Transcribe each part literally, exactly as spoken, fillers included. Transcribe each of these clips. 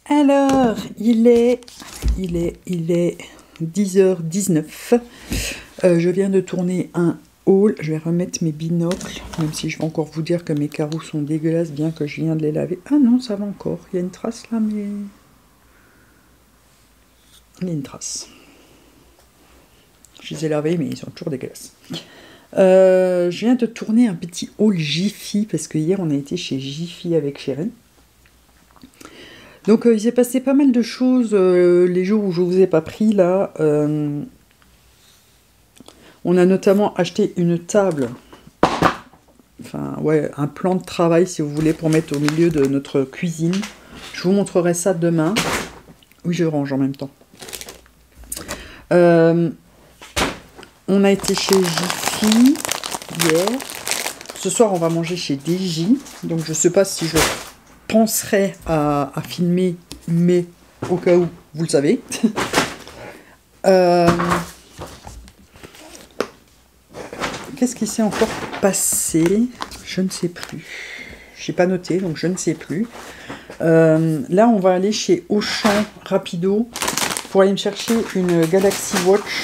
Alors, il est, il est, il est dix heures dix-neuf. Euh, je viens de tourner un haul. Je vais remettre mes binocles, même si je vais encore vous dire que mes carreaux sont dégueulasses, bien que je viens de les laver. Ah non, ça va encore. Il y a une trace là, mais... Il y a une trace. Je les ai lavés, mais ils sont toujours dégueulasses. Euh, je viens de tourner un petit haul Jiffy, parce que hier, on a été chez Jiffy avec Chérie. Donc, euh, il s'est passé pas mal de choses euh, les jours où je vous ai pas pris, là. Euh, on a notamment acheté une table, enfin, ouais, un plan de travail, si vous voulez, pour mettre au milieu de notre cuisine. Je vous montrerai ça demain. Oui, je range en même temps. Euh, on a été chez Jiffy hier. Ce soir, on va manger chez D J. Donc, je sais pas si je penserai à, à filmer, mais au cas où, vous le savez. euh, Qu'est-ce qui s'est encore passé? Je ne sais plus. Je n'ai pas noté, donc je ne sais plus. Euh, là, on va aller chez Auchan Rapido pour aller me chercher une Galaxy Watch.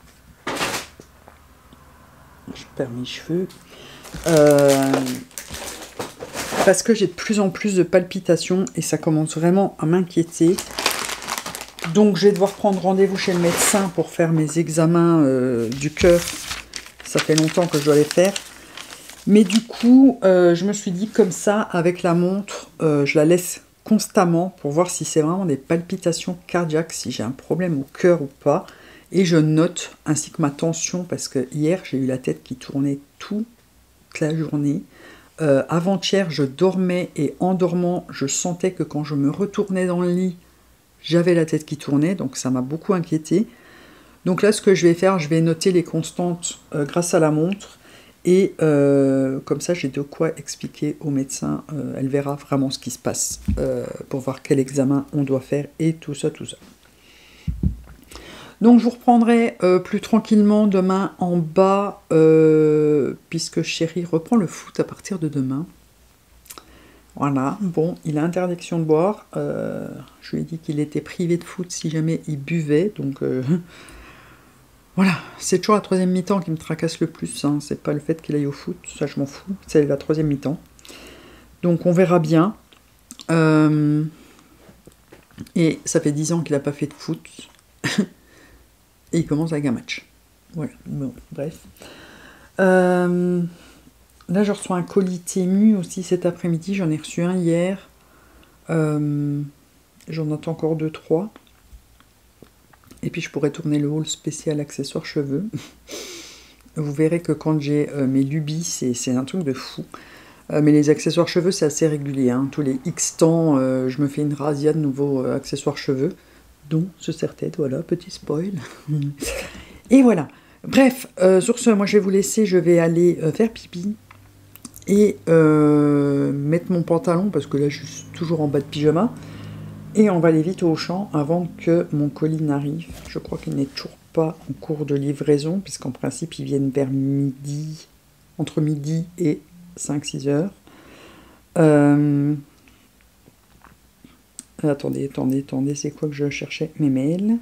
Je perds mes cheveux. Euh, parce que j'ai de plus en plus de palpitations et ça commence vraiment à m'inquiéter. Donc, je vais devoir prendre rendez-vous chez le médecin pour faire mes examens euh, du cœur. Ça fait longtemps que je dois les faire. Mais du coup, euh, je me suis dit comme ça, avec la montre, euh, je la laisse constamment pour voir si c'est vraiment des palpitations cardiaques, si j'ai un problème au cœur ou pas. Et je note, ainsi que ma tension, parce que hier, j'ai eu la tête qui tournait toute la journée. Euh, avant-hier, je dormais et en dormant, je sentais que quand je me retournais dans le lit, j'avais la tête qui tournait, donc ça m'a beaucoup inquiétée. Donc là, ce que je vais faire, je vais noter les constantes euh, grâce à la montre. Et euh, comme ça, j'ai de quoi expliquer au médecin. Euh, elle verra vraiment ce qui se passe euh, pour voir quel examen on doit faire et tout ça, tout ça. Donc, je vous reprendrai euh, plus tranquillement demain en bas, euh, puisque Chérie reprend le foot à partir de demain. Voilà, bon, il a interdiction de boire. Euh, je lui ai dit qu'il était privé de foot si jamais il buvait, donc... Euh, Voilà, c'est toujours la troisième mi-temps qui me tracasse le plus, hein. C'est pas le fait qu'il aille au foot, ça je m'en fous, c'est la troisième mi-temps. Donc on verra bien. Euh, et ça fait dix ans qu'il n'a pas fait de foot. Et il commence avec un match. Voilà, bon, bref. Euh, là je reçois un colis Temu aussi cet après-midi, j'en ai reçu un hier. Euh, j'en attends encore deux, trois. Et puis je pourrais tourner le haul spécial accessoires cheveux. Vous verrez que quand j'ai euh, mes lubies, c'est un truc de fou. Euh, mais les accessoires cheveux, c'est assez régulier. Hein. Tous les X temps, euh, je me fais une razzia de nouveaux euh, accessoires cheveux. Dont ce serre-tête, voilà, petit spoil. Et voilà. Bref, euh, sur ce, moi je vais vous laisser. Je vais aller euh, faire pipi. Et euh, mettre mon pantalon, parce que là je suis toujours en bas de pyjama. Et on va aller vite au Auchan avant que mon colis n'arrive. Je crois qu'il n'est toujours pas en cours de livraison, puisqu'en principe, ils viennent vers midi, entre midi et cinq six heures. Euh... Attendez, attendez, attendez, c'est quoi que je cherchais? Mes mails.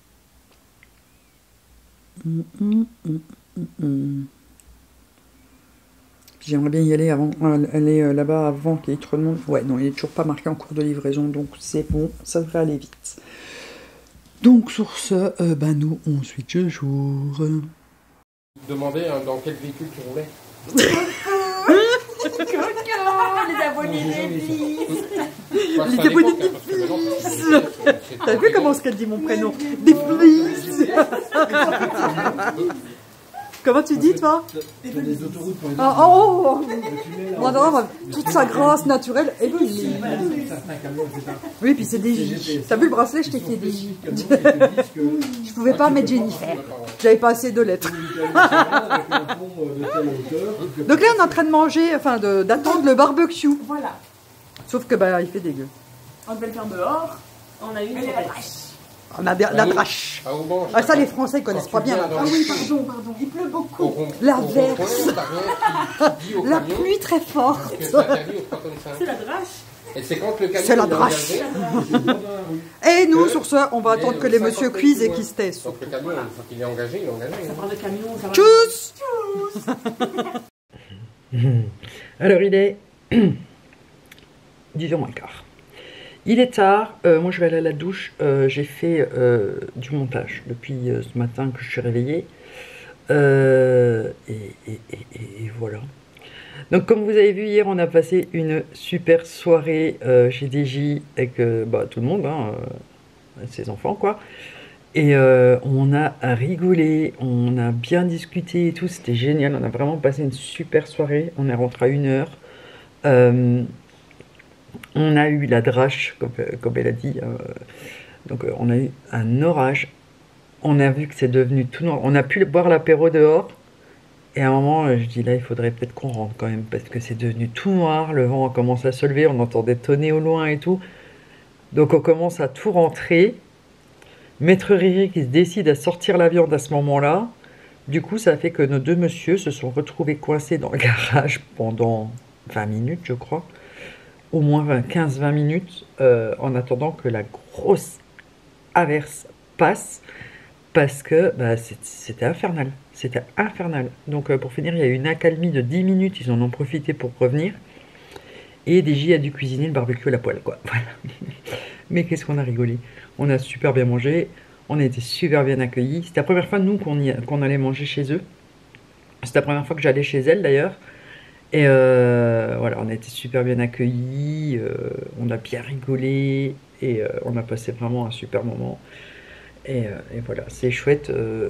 Hum, hum, hum, hum, hum. J'aimerais bien y aller avant, aller là-bas avant qu'il y ait trop de monde. Ouais, non, il n'est toujours pas marqué en cours de livraison, donc c'est bon, ça devrait aller vite. Donc sur ce, euh, ben nous, on switch le jour. Demandez hein, dans quel véhicule tu roulais. Coco, les abonnés des fils. Les abonnés des fils. T'as vu comment ce qu'elle dit mon prénom? Des fils. Comment tu dis, toi? Les autoroutes pour les oh, oh, oh. Bon, non, toute sa grâce naturelle. Et puis, oui, puis c'est D J. T'as vu le bracelet, je t'ai fait D J. Je pouvais pas mettre Jennifer. J'avais pas assez de lettres. Donc là, on est en train de manger, enfin, d'attendre le barbecue. Voilà. Sauf que, bah, il fait dégueu. On devait le faire dehors. On a eu une drache. On a bien la drache. Ah, ça, les Français, ils connaissent pas bien. Ah oui, pardon, pardon. Il pleut beaucoup. L'averse. La pluie très forte. C'est la drache. Et c'est quand le camion C'est la il est drache. engagé, c'est le bord de la rue. Et nous, Que- sur ce, on va mais attendre que le les monsieur cinquante cuisent et mètres qu'ils se taisent. Donc le camion, une fois qu'il est engagé, il est engagé. Ça hein. prend le camion, ça va. Tchuss. Alors il est dix heures moins quart. Il est tard, euh, moi je vais aller à la douche, euh, j'ai fait euh, du montage depuis euh, ce matin que je suis réveillée. Euh, et, et, et, et voilà. Donc comme vous avez vu hier, on a passé une super soirée euh, chez D J avec euh, bah, tout le monde, hein, euh, ses enfants quoi. Et euh, on a rigolé, on a bien discuté et tout, c'était génial, on a vraiment passé une super soirée, on est rentré à une heure. Euh, on a eu la drache, comme, comme elle a dit, euh, donc euh, on a eu un orage, on a vu que c'est devenu tout noir, on a pu boire l'apéro dehors, et à un moment euh, je dis là il faudrait peut-être qu'on rentre quand même, parce que c'est devenu tout noir, le vent a commencé à se lever, on entendait tonner au loin et tout, donc on commence à tout rentrer. Maître Riri qui se décide à sortir la viande à ce moment-là. Du coup, ça a fait que nos deux messieurs se sont retrouvés coincés dans le garage pendant vingt minutes, je crois. Au moins quinze vingt minutes, euh, en attendant que la grosse averse passe. Parce que bah, c'était infernal. C'était infernal. Donc, euh, pour finir, il y a eu une accalmie de dix minutes. Ils en ont profité pour revenir. Et D J a dû cuisiner le barbecue à la poêle, quoi. Voilà. Mais qu'est-ce qu'on a rigolé. On a super bien mangé, on a été super bien accueillis. C'était la première fois, nous, qu'on qu'on allait manger chez eux. C'était la première fois que j'allais chez elle, d'ailleurs. Et euh, voilà, on a été super bien accueillis, euh, on a bien rigolé, et euh, on a passé vraiment un super moment. Et, euh, et voilà, c'est chouette euh,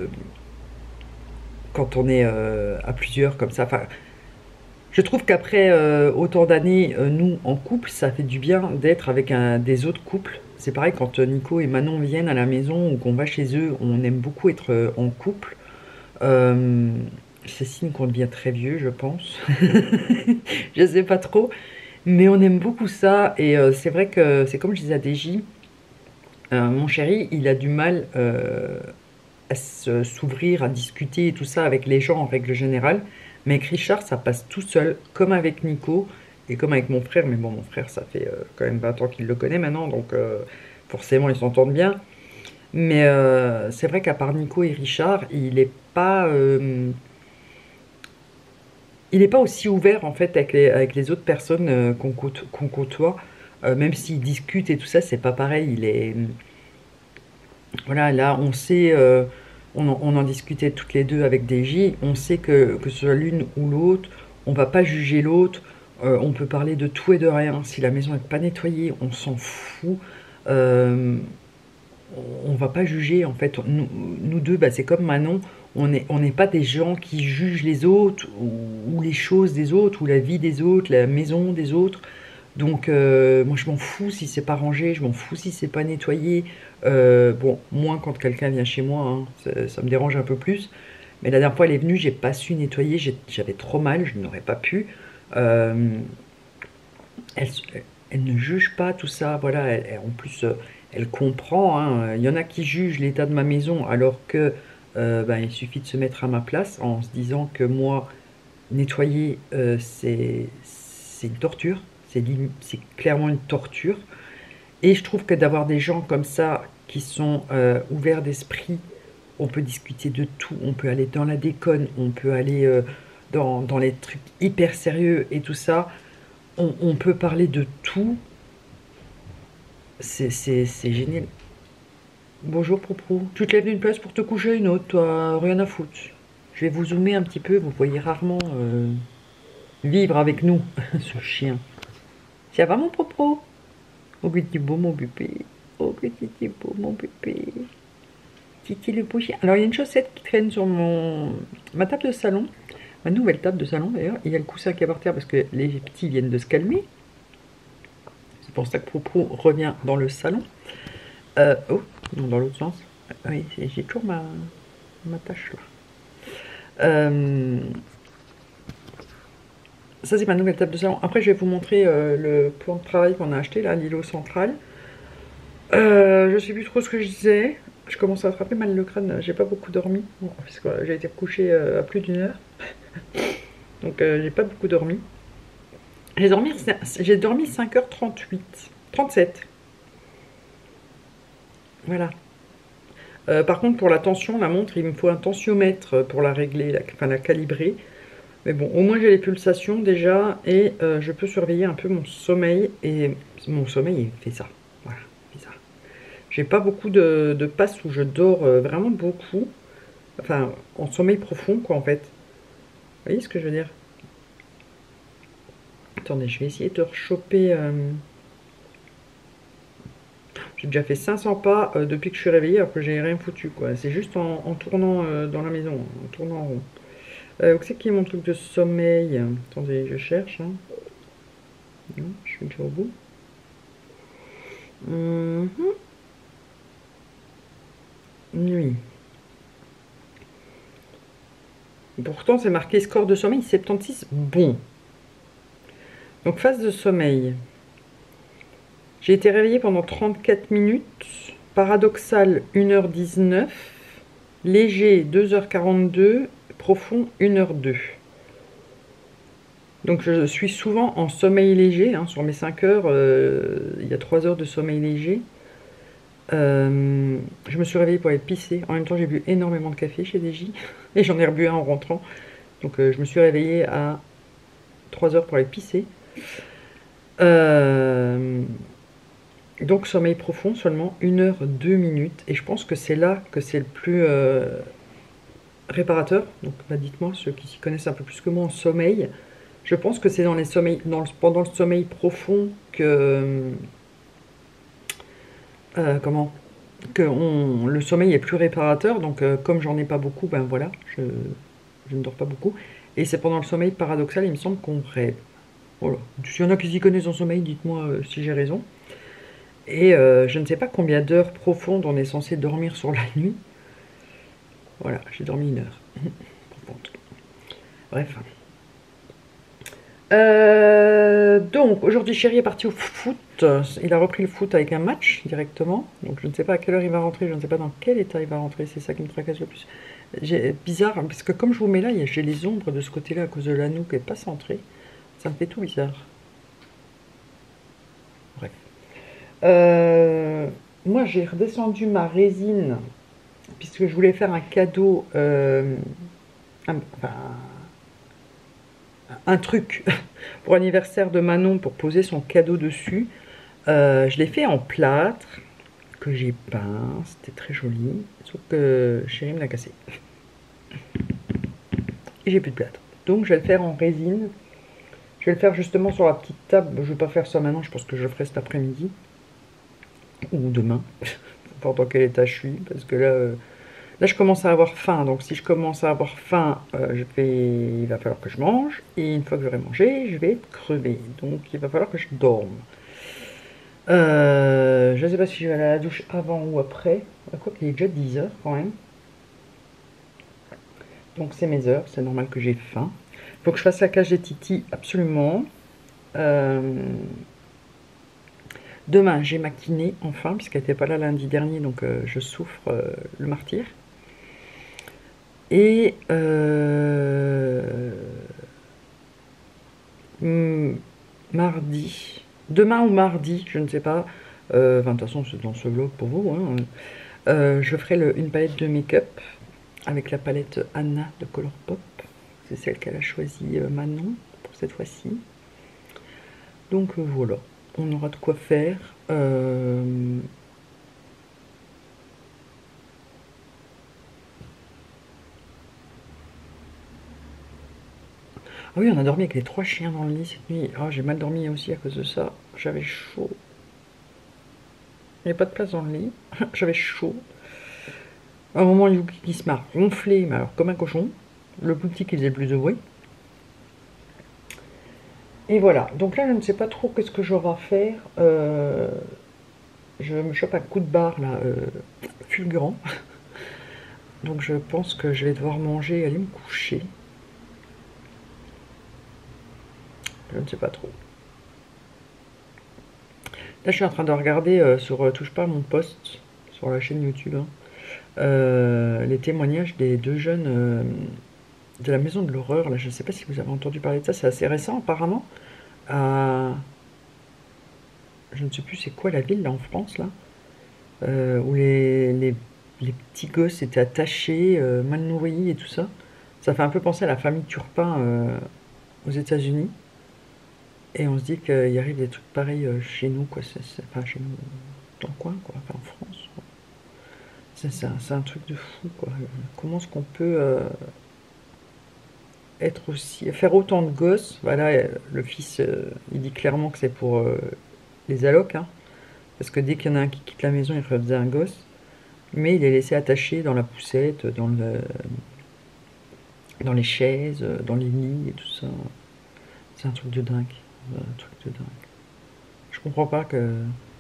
quand on est euh, à plusieurs comme ça. Enfin, je trouve qu'après euh, autant d'années, euh, nous, en couple, ça fait du bien d'être avec un, des autres couples. C'est pareil quand Nico et Manon viennent à la maison ou qu'on va chez eux, on aime beaucoup être euh, en couple. Euh, c'est signe qu'on devient très vieux, je pense. Je sais pas trop. Mais on aime beaucoup ça. Et euh, c'est vrai que c'est comme je disais à D J, euh, mon chéri, il a du mal euh, à s'ouvrir, à discuter et tout ça avec les gens en règle générale. Mais avec Richard, ça passe tout seul, comme avec Nico et comme avec mon frère. Mais bon, mon frère, ça fait euh, quand même vingt ans qu'il le connaît maintenant, donc euh, forcément, ils s'entendent bien. Mais euh, c'est vrai qu'à part Nico et Richard, il n'est pas, euh, il est pas aussi ouvert en fait avec les, avec les autres personnes euh, qu'on côtoie. qu'on côtoie. Euh, même s'ils discutent et tout ça, c'est pas pareil. Il est, voilà, là, on sait. Euh, On en, on en discutait toutes les deux avec D J, on sait que, que ce soit l'une ou l'autre, on va pas juger l'autre, euh, on peut parler de tout et de rien. Si la maison n'est pas nettoyée, on s'en fout. Euh, on va pas juger, en fait. Nous, nous deux, bah, c'est comme Manon, on n'est on n'est pas des gens qui jugent les autres, ou, ou les choses des autres, ou la vie des autres, la maison des autres. Donc, euh, moi, je m'en fous si c'est pas rangé, je m'en fous si c'est pas nettoyé. Euh, bon, moins quand quelqu'un vient chez moi, hein, ça, ça me dérange un peu plus. Mais la dernière fois, elle est venue, j'ai pas su nettoyer, j'avais trop mal, je n'aurais pas pu. Euh, elle, elle ne juge pas tout ça, voilà. Elle, elle, en plus, euh, elle comprend. Hein. Il y en a qui jugent l'état de ma maison, alors que euh, ben, il suffit de se mettre à ma place en se disant que moi, nettoyer, euh, c'est une torture. C'est clairement une torture. Et je trouve que d'avoir des gens comme ça qui sont euh, ouverts d'esprit, on peut discuter de tout, on peut aller dans la déconne, on peut aller euh, dans, dans les trucs hyper sérieux et tout ça. On, on peut parler de tout. C'est génial. Bonjour Proprou. Tu te lèves d'une place pour te coucher à une autre, toi, rien à foutre. Je vais vous zoomer un petit peu, vous voyez rarement euh, vivre avec nous, ce chien. Ça va mon Propro? Oh petit beau mon bébé, oh petit beau mon bébé, Titi le beau chien. Alors il y a une chaussette qui traîne sur mon ma table de salon, ma nouvelle table de salon d'ailleurs. Il y a le coussin qui est par terre parce que les petits viennent de se calmer. C'est pour ça que Propro revient dans le salon. Euh, oh, non, dans l'autre sens. Oui, j'ai toujours ma, ma tâche là. Euh, Ça, c'est ma nouvelle table de salon. Après, je vais vous montrer euh, le plan de travail qu'on a acheté, là, l'îlot central. Euh, je sais plus trop ce que je disais. Je commence à attraper mal le crâne. J'ai pas beaucoup dormi. Bon, parce que j'ai été couchée euh, à plus d'une heure. Donc, euh, j'ai pas beaucoup dormi. J'ai dormi, j'ai dormi cinq heures trente-huit, trente-sept. Voilà. Euh, par contre, pour la tension, la montre, il me faut un tensiomètre pour la régler, la, enfin la calibrer. Mais bon, au moins j'ai les pulsations déjà et euh, je peux surveiller un peu mon sommeil. Et mon sommeil, il fait ça. Voilà, il fait ça. J'ai pas beaucoup de, de passes où je dors euh, vraiment beaucoup. Enfin, en sommeil profond, quoi, en fait. Vous voyez ce que je veux dire? Attendez, je vais essayer de rechoper... Euh... J'ai déjà fait cinq cents pas euh, depuis que je suis réveillée alors que j'ai rien foutu, quoi. C'est juste en, en tournant euh, dans la maison, en tournant en rond. Euh, où c'est qui est mon truc de sommeil? Attendez, je cherche. Hein. Non, je suis déjà au bout. Mmh. Nuit. Pourtant, c'est marqué score de sommeil soixante-seize. Bon. Donc, phase de sommeil. J'ai été réveillée pendant trente-quatre minutes. Paradoxal, une heure dix-neuf. Léger, deux heures quarante-deux. Profond, une heure deux. Donc je suis souvent en sommeil léger, hein, sur mes cinq heures, euh, il y a trois heures de sommeil léger. Euh, je me suis réveillée pour aller pisser, en même temps j'ai bu énormément de café chez D J, et j'en ai rebu un en rentrant. Donc euh, je me suis réveillée à trois heures pour aller pisser. Euh, donc sommeil profond, seulement une heure deux minutes, et je pense que c'est là que c'est le plus... Euh, réparateur, donc bah, dites-moi ceux qui s'y connaissent un peu plus que moi en sommeil. Je pense que c'est dans les sommeils, dans le, pendant le sommeil profond que euh, comment que on, le sommeil est plus réparateur. Donc euh, comme j'en ai pas beaucoup, ben voilà, je, je ne dors pas beaucoup. Et c'est pendant le sommeil paradoxal, il me semble qu'on rêve. Voilà. S'il y en a qui s'y connaissent en sommeil, dites-moi euh, si j'ai raison. Et euh, je ne sais pas combien d'heures profondes on est censé dormir sur la nuit. Voilà, j'ai dormi une heure. Bref. Euh, donc, aujourd'hui, Chéri est parti au foot. Il a repris le foot avec un match directement. Donc, je ne sais pas à quelle heure il va rentrer. Je ne sais pas dans quel état il va rentrer. C'est ça qui me tracasse le plus. Bizarre, parce que comme je vous mets là, j'ai les ombres de ce côté-là à cause de l'anneau qui n'est pas centré. Ça me fait tout bizarre. Bref. Euh, moi, j'ai redescendu ma résine puisque je voulais faire un cadeau, euh, un, enfin, un truc pour l'anniversaire de Manon pour poser son cadeau dessus. Euh, je l'ai fait en plâtre que j'ai peint, c'était très joli, sauf que Chéri me l'a cassé. Et j'ai plus de plâtre. Donc je vais le faire en résine. Je vais le faire justement sur la petite table. Je ne vais pas faire ça maintenant, je pense que je le ferai cet après-midi. Ou demain. Pas dans quel état je suis, parce que là, euh, là je commence à avoir faim, donc si je commence à avoir faim, euh, je vais, il va falloir que je mange, et une fois que j'aurai mangé, je vais être crevé, donc il va falloir que je dorme. Euh, je ne sais pas si je vais aller à la douche avant ou après, quoi qu'il est déjà dix heures quand même. Donc c'est mes heures, c'est normal que j'ai faim. Il faut que je fasse la cage des titis absolument. Euh, Demain, j'ai ma kiné, enfin, puisqu'elle n'était pas là lundi dernier, donc euh, je souffre euh, le martyr. Et euh, mardi, demain ou mardi, je ne sais pas, euh, enfin, de toute façon, c'est dans ce vlog pour vous, hein, euh, je ferai le, une palette de make-up avec la palette Anna de Colourpop. C'est celle qu'elle a choisie euh, Manon pour cette fois-ci. Donc euh, voilà. On aura de quoi faire. Euh... Ah oui, on a dormi avec les trois chiens dans le lit cette nuit. Ah, j'ai mal dormi aussi à cause de ça. J'avais chaud. Il n'y avait pas de place dans le lit. J'avais chaud. À un moment, Yuki qui se m'a ronflé, mais alors comme un cochon. Le plus petit qui faisait le plus de bruit. Et voilà, donc là je ne sais pas trop qu'est-ce que j'aurai à faire. Euh, je me chope un coup de barre là, euh, fulgurant. Donc je pense que je vais devoir manger et aller me coucher. Je ne sais pas trop. Là je suis en train de regarder euh, sur euh, Touche pas à mon post, sur la chaîne YouTube, hein, euh, les témoignages des deux jeunes euh, de la maison de l'horreur. Là je ne sais pas si vous avez entendu parler de ça, c'est assez récent apparemment. à... Je ne sais plus c'est quoi la ville là en France, là, euh, où les, les, les petits gosses étaient attachés, euh, mal nourris et tout ça. Ça fait un peu penser à la famille Turpin euh, aux États-Unis. Et on se dit qu'il arrive des trucs pareils euh, chez nous, quoi. C'est, c'est, enfin, chez nous, dans le coin, quoi. Enfin, en France. Quoi. C'est, c'est, un, c'est un truc de fou, quoi. Comment est-ce qu'on peut euh, être aussi... faire autant de gosses? Voilà, euh, le fils, euh, il dit clairement que c'est pour euh, les allocs, hein. Parce que dès qu'il y en a un qui quitte la maison, il refaisait un gosse. Mais il est laissé attaché dans la poussette, dans, le, dans les chaises, dans les lits et tout ça. C'est un truc de dingue. Un truc de dingue. Je comprends pas que...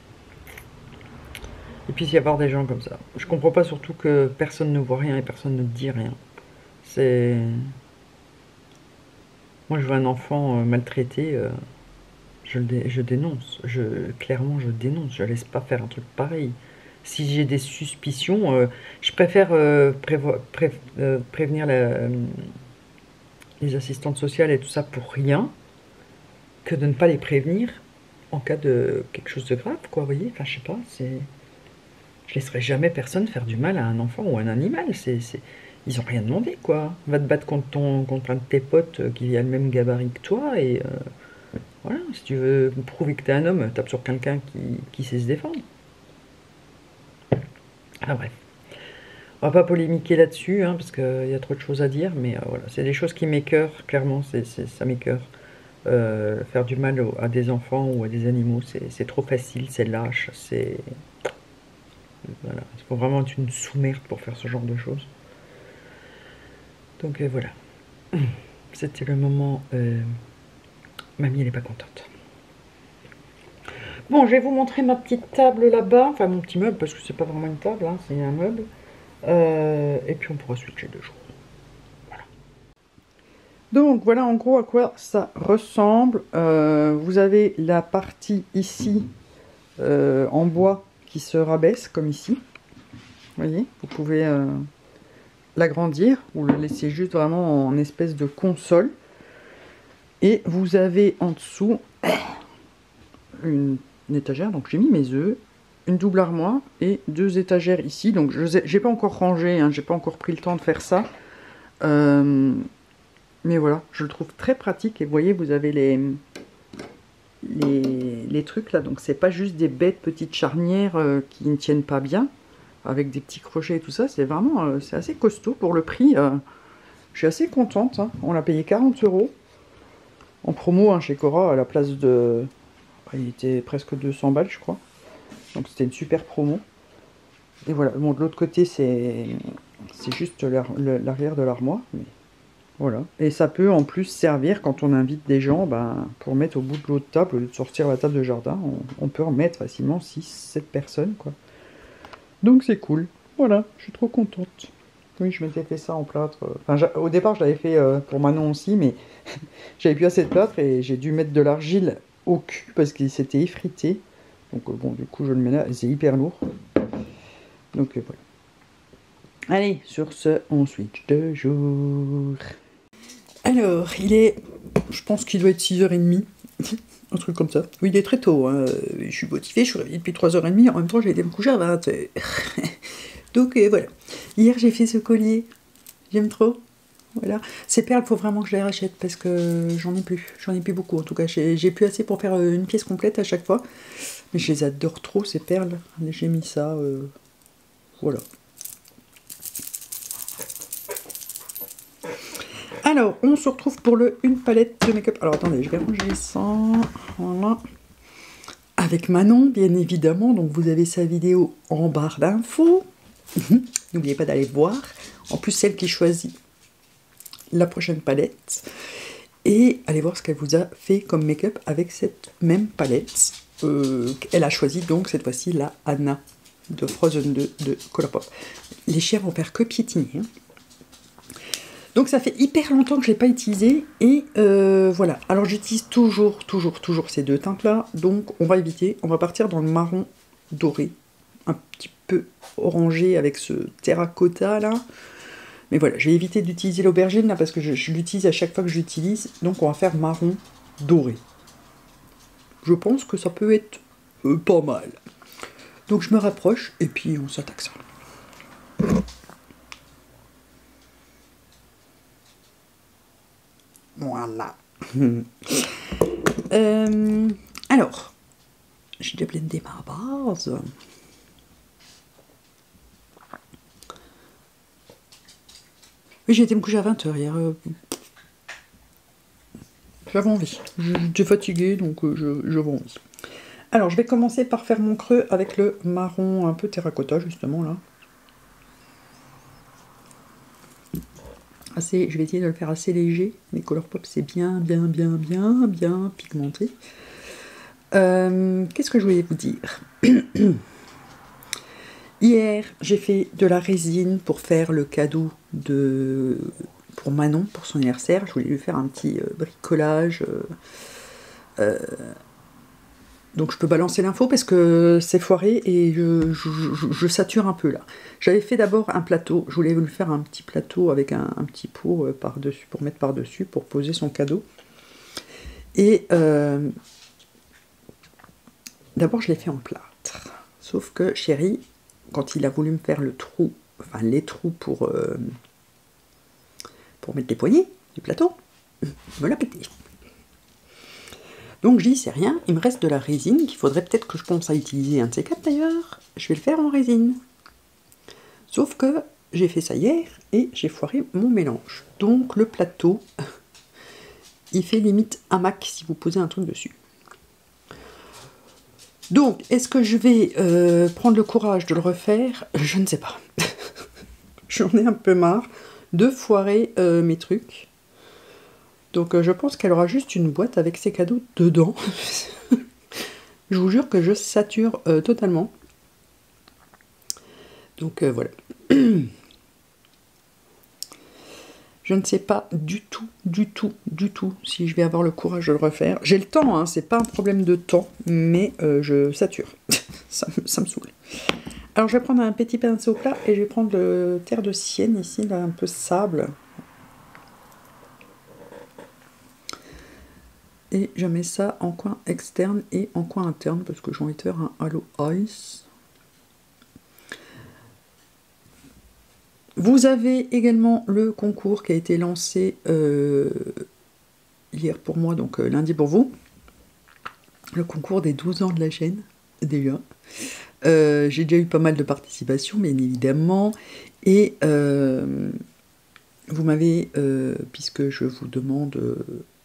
Il puisse y avoir des gens comme ça. Je comprends pas surtout que personne ne voit rien et personne ne dit rien. C'est... Moi, je vois un enfant maltraité, euh, je, le dé... je dénonce. Je... Clairement, je dénonce. Je laisse pas faire un truc pareil. Si j'ai des suspicions, euh, je préfère euh, prévo... pré... euh, prévenir la... euh, les assistantes sociales et tout ça pour rien, que de ne pas les prévenir en cas de quelque chose de grave, quoi, vous voyez. Enfin, je sais pas, c'est... Je laisserai jamais personne faire du mal à un enfant ou à un animal, c'est... c'est... Ils ont rien demandé, quoi. Va te battre contre, ton, contre un de tes potes qui a le même gabarit que toi, et... Euh, voilà, si tu veux prouver que t'es un homme, tape sur quelqu'un qui, qui sait se défendre. Ah, bref. On va pas polémiquer là-dessus, hein, parce qu'il y a trop de choses à dire, mais euh, voilà, c'est des choses qui m'écœurent, clairement, c'est, c'est, ça m'écœure. Euh, faire du mal à des enfants ou à des animaux, c'est trop facile, c'est lâche, c'est... Voilà, il faut vraiment être une sous-merde pour faire ce genre de choses. Donc euh, voilà, c'était le moment... Euh... Mamie, elle n'est pas contente. Bon, je vais vous montrer ma petite table là-bas, enfin mon petit meuble, parce que c'est pas vraiment une table, hein, c'est un meuble. Euh, et puis on pourra switcher de jour. Voilà. Donc voilà en gros à quoi ça ressemble. Euh, vous avez la partie ici euh, en bois qui se rabaisse comme ici. Vous voyez, vous pouvez euh, l'agrandir ou le laisser juste vraiment en espèce de console. Et vous avez en dessous une, une étagère, donc j'ai mis mes œufs, une double armoire et deux étagères ici. Donc je n'ai pas encore rangé, hein, j'ai pas encore pris le temps de faire ça. Euh, mais voilà, je le trouve très pratique. Et vous voyez, vous avez les, les, les trucs là. Donc c'est pas juste des bêtes petites charnières euh, qui ne tiennent pas bien, avec des petits crochets et tout ça. C'est vraiment, euh, c'est assez costaud pour le prix. Euh, je suis assez contente, hein. On l'a payé quarante euros. En promo, hein, chez Cora, à la place de... Il était presque deux cents balles, je crois. Donc c'était une super promo. Et voilà, bon, de l'autre côté, c'est juste l'arrière de l'armoire. Mais voilà. Et ça peut en plus servir, quand on invite des gens, ben, pour mettre au bout de l'autre table, au lieu de sortir la table de jardin, on, on peut en mettre facilement six sept personnes, quoi. Donc c'est cool. Voilà, je suis trop contente. Oui, je m'étais fait ça en plâtre. Enfin, au départ, je l'avais fait euh, pour Manon aussi, mais j'avais plus assez de plâtre et j'ai dû mettre de l'argile au cul parce qu'il s'était effrité. Donc euh, bon, du coup, je le mets là, c'est hyper lourd. Donc euh, voilà. Allez, sur ce, on switch de jour. Alors, il est... Je pense qu'il doit être six heures trente. Un truc comme ça. Oui, il est très tôt. Hein. Je suis motivée, je suis réveillée depuis trois heures trente. En même temps, j'ai été me coucher à vingt heures. Donc euh, voilà. Hier, j'ai fait ce collier. J'aime trop. Voilà. Ces perles, il faut vraiment que je les rachète parce que j'en ai plus. J'en ai plus beaucoup. En tout cas, j'ai plus assez pour faire une pièce complète à chaque fois. Mais je les adore trop, ces perles. J'ai mis ça. Euh... Voilà. Alors, on se retrouve pour le une palette de make-up. Alors, attendez, je vais ranger ça. Voilà. Avec Manon, bien évidemment. Donc, vous avez sa vidéo en barre d'infos. N'oubliez pas d'aller voir. En plus, celle qui choisit la prochaine palette. Et allez voir ce qu'elle vous a fait comme make-up avec cette même palette. Euh, elle a choisi donc cette fois-ci la Anna de Frozen deux de Colourpop. Les chiens vont faire que piétiner. Hein. Donc ça fait hyper longtemps que je ne l'ai pas utilisé. Et euh, voilà. Alors j'utilise toujours, toujours, toujours ces deux teintes-là. Donc on va éviter. On va partir dans le marron doré. Un petit peu orangé avec ce terracotta là. Mais voilà, j'ai évité d'utiliser l'aubergine là parce que je, je l'utilise à chaque fois que je l'utilise. Donc on va faire marron doré. je pense que ça peut être euh, pas mal. Donc je me rapproche et puis on s'attaque ça. Voilà. euh, alors, j'ai déjà blendé ma base. Oui, j'ai été me coucher à vingt heures hier. J'avais envie. J'étais fatiguée, donc je, j'avais envie. Alors, je vais commencer par faire mon creux avec le marron un peu terracotta, justement, là. Assez, je vais essayer de le faire assez léger. Les Colourpop, c'est bien, bien, bien, bien, bien pigmenté. Euh, Qu'est-ce que je voulais vous dire? Hier, j'ai fait de la résine pour faire le cadeau de pour Manon, pour son anniversaire. Je voulais lui faire un petit euh, bricolage. Euh, euh, donc je peux balancer l'info parce que c'est foiré et je, je, je, je sature un peu là. J'avais fait d'abord un plateau. Je voulais lui faire un petit plateau avec un, un petit pot euh, par-dessus, pour mettre par-dessus, pour poser son cadeau. Et euh, d'abord, je l'ai fait en plâtre. Sauf que Chéri, quand il a voulu me faire le trou, enfin les trous pour, euh, pour mettre les poignées du plateau, il me l'a pété. Donc je dis, c'est rien, il me reste de la résine, qu'il faudrait peut-être que je pense à utiliser un de ces quatre d'ailleurs. Je vais le faire en résine. Sauf que j'ai fait ça hier et j'ai foiré mon mélange. Donc le plateau, il fait limite hamac si vous posez un truc dessus. Donc, est-ce que je vais euh, prendre le courage de le refaire? Je ne sais pas. J'en ai un peu marre de foirer euh, mes trucs. Donc, euh, je pense qu'elle aura juste une boîte avec ses cadeaux dedans. Je vous jure que je sature euh, totalement. Donc, euh, voilà. Je ne sais pas du tout, du tout, du tout si je vais avoir le courage de le refaire. J'ai le temps, hein, c'est pas un problème de temps, mais euh, je sature. ça, ça me saoule. Alors je vais prendre un petit pinceau plat et je vais prendre le terre de Sienne ici, là, un peu sable. Et je mets ça en coin externe et en coin interne parce que j'ai envie de faire un halo ice. Vous avez également le concours qui a été lancé euh, hier pour moi, donc euh, lundi pour vous. Le concours des douze ans de la chaîne, déjà. Euh, j'ai déjà eu pas mal de participation, bien évidemment. Et euh, vous m'avez, euh, puisque je vous demande... Euh,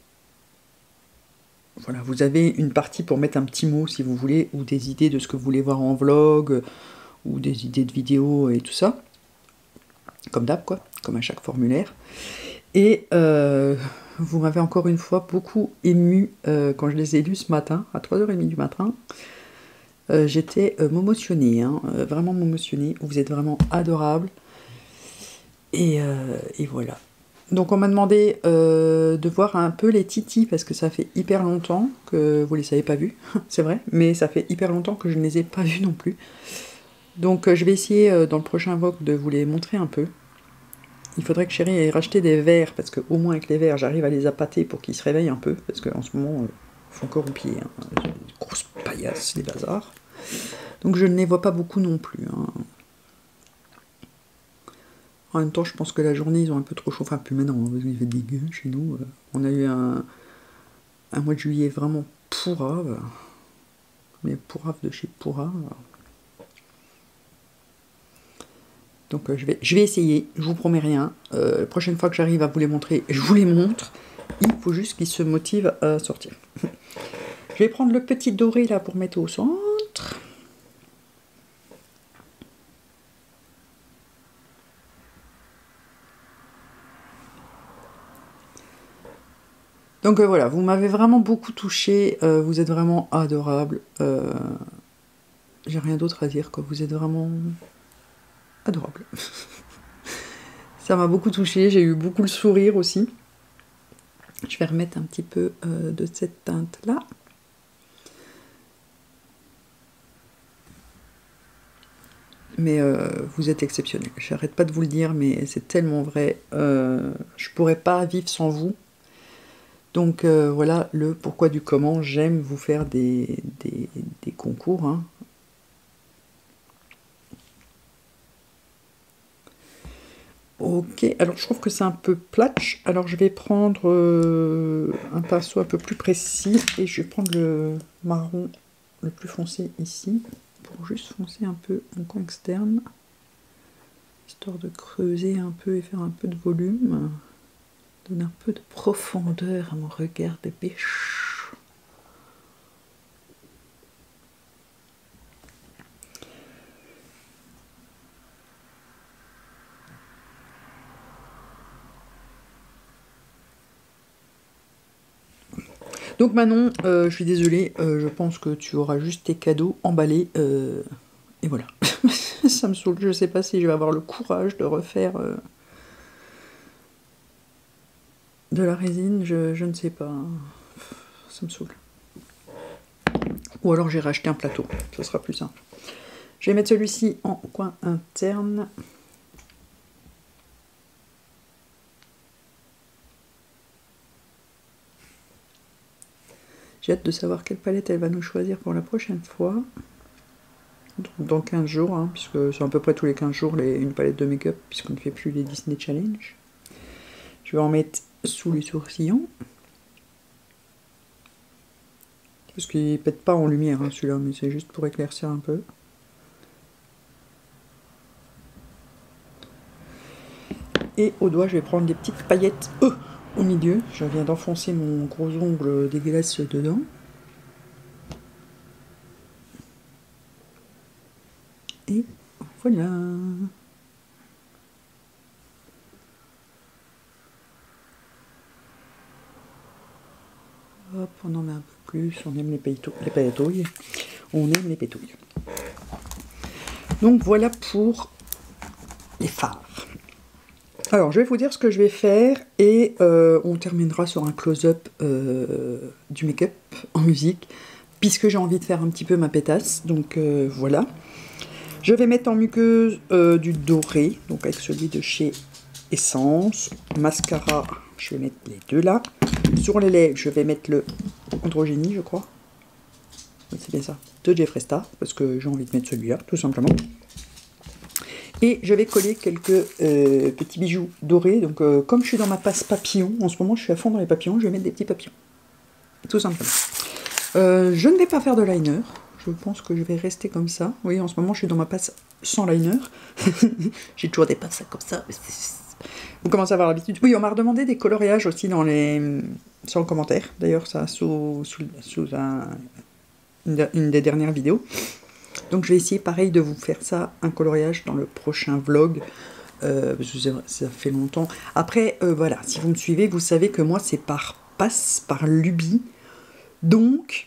voilà, vous avez une partie pour mettre un petit mot, si vous voulez, ou des idées de ce que vous voulez voir en vlog, ou des idées de vidéos et tout ça. Comme d'hab, quoi, comme à chaque formulaire. Et euh, vous m'avez encore une fois beaucoup ému euh, quand je les ai lus ce matin, à trois heures trente du matin. Euh, J'étais euh, m'émotionnée, hein, euh, vraiment m'émotionnée. Vous êtes vraiment adorables. Et, euh, et voilà. Donc on m'a demandé euh, de voir un peu les titis, parce que ça fait hyper longtemps que vous les avez pas vus, c'est vrai, mais ça fait hyper longtemps que je ne les ai pas vus non plus. Donc euh, je vais essayer euh, dans le prochain vlog de vous les montrer un peu. Il faudrait que Chéri ait racheté des verres, parce qu'au moins avec les verres, j'arrive à les appâter pour qu'ils se réveillent un peu, parce qu'en ce moment, euh, ils font encore au pied. Hein. Des grosses paillasses, des bazars. Donc je ne les vois pas beaucoup non plus. Hein. En même temps, je pense que la journée, ils ont un peu trop chaud. Enfin, plus maintenant, hein, il fait dégueu chez nous. Euh, on a eu un, un mois de juillet vraiment pourrave. Mais pourrave de chez pourrave. Donc euh, je, vais, je vais essayer, je vous promets rien. Euh, la prochaine fois que j'arrive à vous les montrer, je vous les montre. Il faut juste qu'ils se motivent à sortir. Je vais prendre le petit doré là pour mettre au centre. Donc euh, voilà, vous m'avez vraiment beaucoup touché. Euh, vous êtes vraiment adorables. Euh, J'ai rien d'autre à dire, quoi. Vous êtes vraiment... adorable. Ça m'a beaucoup touchée, j'ai eu beaucoup le sourire aussi. Je vais remettre un petit peu euh, de cette teinte là. Mais euh, vous êtes exceptionnels. J'arrête pas de vous le dire, mais c'est tellement vrai. Euh, je pourrais pas vivre sans vous. Donc euh, voilà le pourquoi du comment. J'aime vous faire des, des, des concours. Hein. Ok, alors je trouve que c'est un peu platch. Alors je vais prendre euh, un pinceau un peu plus précis et je vais prendre le marron le plus foncé ici pour juste foncer un peu mon coin externe, histoire de creuser un peu et faire un peu de volume, donner un peu de profondeur à mon regard de biche. Donc Manon, euh, je suis désolée, euh, je pense que tu auras juste tes cadeaux emballés, euh, et voilà. Ça me saoule, je sais pas si je vais avoir le courage de refaire euh, de la résine, je, je ne sais pas, ça me saoule. Ou alors j'ai racheté un plateau, ce sera plus simple. Je vais mettre celui-ci en coin interne. J'ai hâte de savoir quelle palette elle va nous choisir pour la prochaine fois. Donc, dans quinze jours, hein, puisque c'est à peu près tous les quinze jours les, une palette de make-up, puisqu'on ne fait plus les Disney Challenge. Je vais en mettre sous les sourcillons. Parce qu'il ne pète pas en lumière, hein, celui-là, mais c'est juste pour éclaircir un peu. Et au doigt, je vais prendre des petites paillettes euh, au milieu. Je viens d'enfoncer mon gros ongle dégueulasse dedans. Et voilà. Hop, on en met un peu plus. On aime les pailletouilles. On aime les pétouilles. Donc voilà pour les fards. Alors, je vais vous dire ce que je vais faire et euh, on terminera sur un close-up euh, du make-up en musique, puisque j'ai envie de faire un petit peu ma pétasse. Donc euh, voilà. Je vais mettre en muqueuse euh, du doré, donc avec celui de chez Essence. Mascara, je vais mettre les deux là. Sur les lèvres, je vais mettre le Androgynie, je crois. Oui, c'est bien ça, de Jeffree Star, parce que j'ai envie de mettre celui-là, tout simplement. Et je vais coller quelques euh, petits bijoux dorés. Donc euh, comme je suis dans ma passe papillon, en ce moment je suis à fond dans les papillons, je vais mettre des petits papillons. Tout simplement. Euh, je ne vais pas faire de liner. Je pense que je vais rester comme ça. Oui, en ce moment je suis dans ma passe sans liner. J'ai toujours des passes comme ça. Vous commencez à avoir l'habitude. Oui, on m'a redemandé des coloriages aussi dans les... sur le commentaire. D'ailleurs, ça sous, sous, sous un... une, une des dernières vidéos. Donc je vais essayer pareil de vous faire ça, un coloriage dans le prochain vlog, euh, parce que ça fait longtemps. Après, euh, voilà, si vous me suivez, vous savez que moi c'est par passe, par lubie. Donc,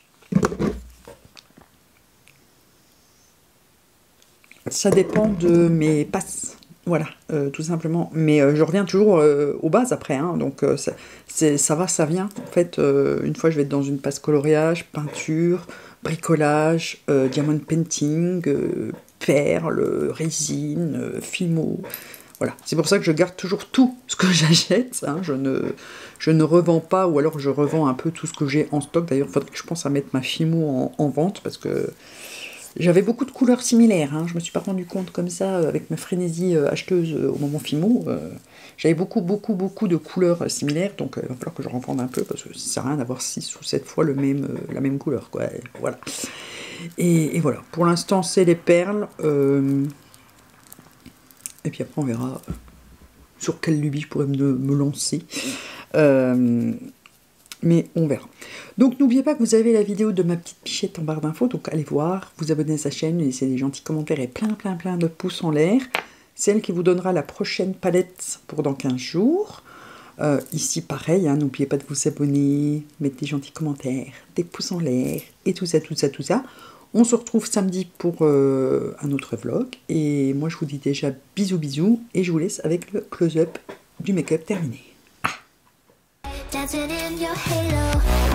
ça dépend de mes passes. Voilà, euh, tout simplement. Mais euh, je reviens toujours euh, aux bases après, hein, donc euh, ça, ça va, ça vient. En fait, euh, une fois je vais être dans une passe coloriage, peinture, bricolage, euh, diamond painting, euh, perles, résine, euh, fimo. Voilà, c'est pour ça que je garde toujours tout ce que j'achète. Hein, je, ne, je ne revends pas, ou alors je revends un peu tout ce que j'ai en stock. D'ailleurs, il faudrait que je pense à mettre ma fimo en, en vente, parce que j'avais beaucoup de couleurs similaires. Hein. Je me suis pas rendu compte comme ça, avec ma frénésie acheteuse au moment fimo. Euh, J'avais beaucoup, beaucoup, beaucoup de couleurs similaires, donc euh, il va falloir que je revende un peu, parce que ça sert à rien d'avoir six ou sept fois le même, euh, la même couleur, quoi. Et voilà. Et, et voilà. Pour l'instant, c'est les perles. Euh, et puis après, on verra sur quelle lubie je pourrais me, me lancer. Euh, mais on verra. Donc n'oubliez pas que vous avez la vidéo de ma petite pichette en barre d'infos, donc allez voir, vous abonnez à sa chaîne, laissez des gentils commentaires et plein plein plein de pouces en l'air. C'est elle qui vous donnera la prochaine palette pour dans quinze jours. Euh, ici pareil, hein, n'oubliez pas de vous abonner, mettre des gentils commentaires, des pouces en l'air et tout ça, tout ça, tout ça. On se retrouve samedi pour euh, un autre vlog. Et moi je vous dis déjà bisous bisous et je vous laisse avec le close-up du make-up terminé. Ah.